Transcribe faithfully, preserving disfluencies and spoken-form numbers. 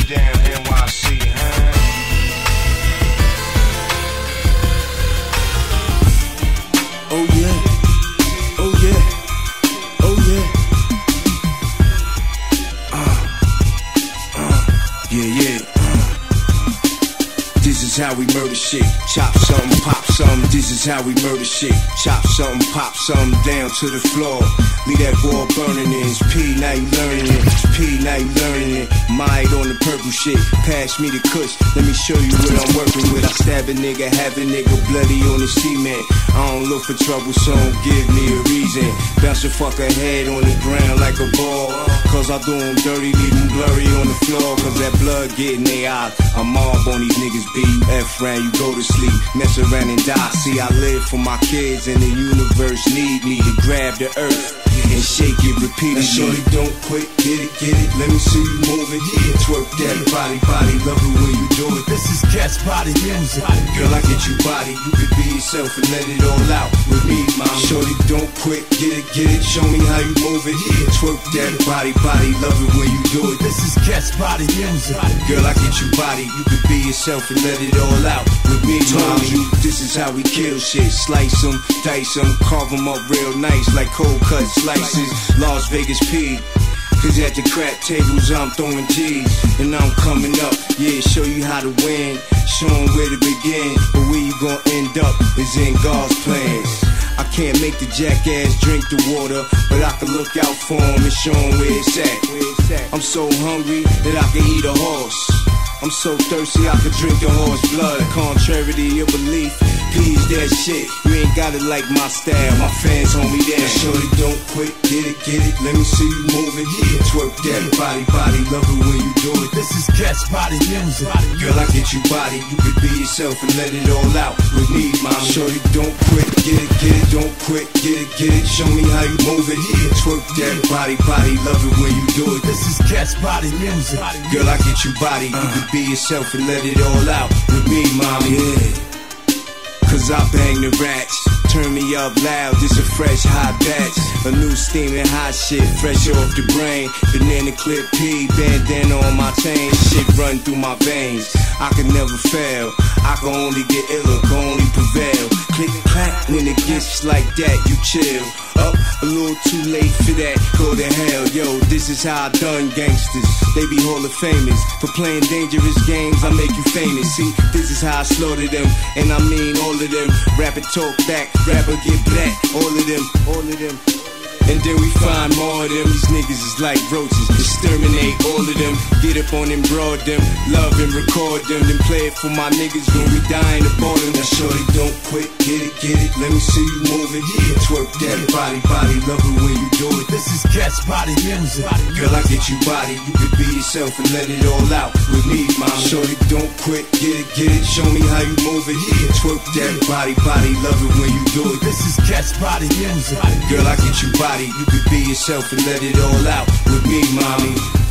down N Y C, huh? Oh yeah, oh yeah, oh yeah. Uh, uh, yeah, yeah. Uh. This is how we murder shit. Chop something, pop something. This is how we murder shit. Chop something, pop something down to the floor. Leave that boy burning in. It's P, now you learning it. It's P, now you learning it. Mind on the purple shit. Pass me the kush. Let me show you what I'm working with. I stab a nigga, have a nigga bloody on the cement. I don't look for trouble, so don't give me a reason. Bounce your fucker head on the ground like a ball. Cause I do them dirty, leave them blurry on the floor. Cause that blood get in their eyes. I mob on these niggas, B. You F round, you go to sleep. Mess around and die. See, I live for my kids and the universe need me to grab the earth and shake it repeatedly. Shorty, don't quit, get it, get it. Let me see you move it. Yeah, twerk that body, body. Love it when you do it. This is Cat's Body Music. Girl, I get you body. You could be yourself and let it all out with me, mom. Shorty, don't quit, get it, get it. Show me how you move it. Yeah, twerk that body, body. Love it when you do it. This is Cat's Body Music. Girl, I get you body. You could be yourself and let it all out with me, mom. You, this is how we kill shit. Slice them, dice them, carve them up real nice like cold cut slices. Las Vegas P. Cause at the crap tables I'm throwing G's and I'm coming up, yeah, show you how to win. Show 'em where to begin, but where you gon' end up is in God's plans. I can't make the jackass drink the water, but I can look out for him and show him where it's at. I'm so hungry that I can eat a horse. I'm so thirsty I could drink the horse blood. Contrary to your belief, please that shit. You ain't got it like my style, my fans hold me down. Shorty, don't quit, get it, get it. Let me see you move it. Yeah, twerk that body, body. Love it when you do it. This is Cat's Body Music. Girl, I get you body. You could be yourself and let it all out with me, mom. Shorty, don't quit, get it, get it. Don't quit, get it, get it. Show me how you move it. Yeah, twerk that body, body. Love it when you do it. This is Cat's Body Music. Girl, I get you body. You could be yourself and let it all out with me, mommy. Yeah. Cause I bang the racks, turn me up loud, this a fresh hot batch. A new steaming hot shit, fresh off the brain. Banana clip P, bandana on my chain. Shit run through my veins, I can never fail. I can only get iller, can only prevail. Click clack, when it gets like that, you chill. Up, a little too late for that, go to hell. Yo, this is how I done gangsters. They be Hall of Famers. For playing dangerous games, I make you famous. See, this is how I slaughter them, and I mean all of them. Rapper talk back, rapper get black. All of them, all of them. And then we find more of them. These niggas is like roaches, exterminate all of them. Get up on them, broad them, love and record them. Then play it for my niggas when we dying to ball them. Now shorty, don't quit, get it, get it. Let me see you move it. Yeah, twerk that body, body. Love it when you do it. This is Cat's Body Music. Girl, I get you body. You could be yourself and let it all out with me, mom. Shorty, don't quit, get it, get it. Show me how you move it. Yeah, twerk that body, body. Love it when you do it. This is Cat's Body Music. Girl, I get you body. You could be yourself and let it all out with me, mommy.